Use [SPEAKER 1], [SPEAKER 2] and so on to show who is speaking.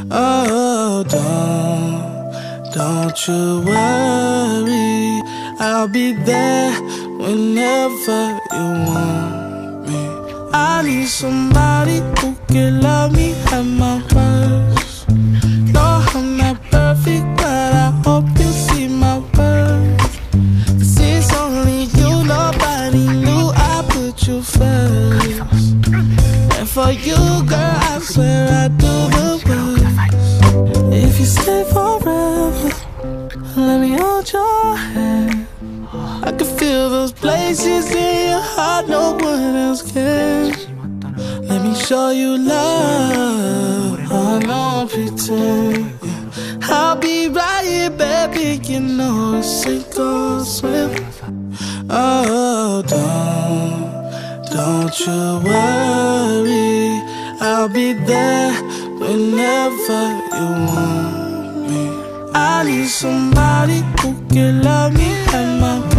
[SPEAKER 1] Oh, don't you worry, I'll be there whenever you want me. I need somebody who can love me at my worst. No, I'm not perfect, but I hope you see my worth. 'Cause it's only you, nobody knew I put you first. And for you, girl, I swear I do the worst. If you stay forever, let me hold your hand. I can feel those places in your heart no one else can. Let me show you love, I don't pretend. I'll be right here, baby, you know it's sink or swim. Oh, don't you worry, I'll be there whenever you want me. I need somebody who can love me at my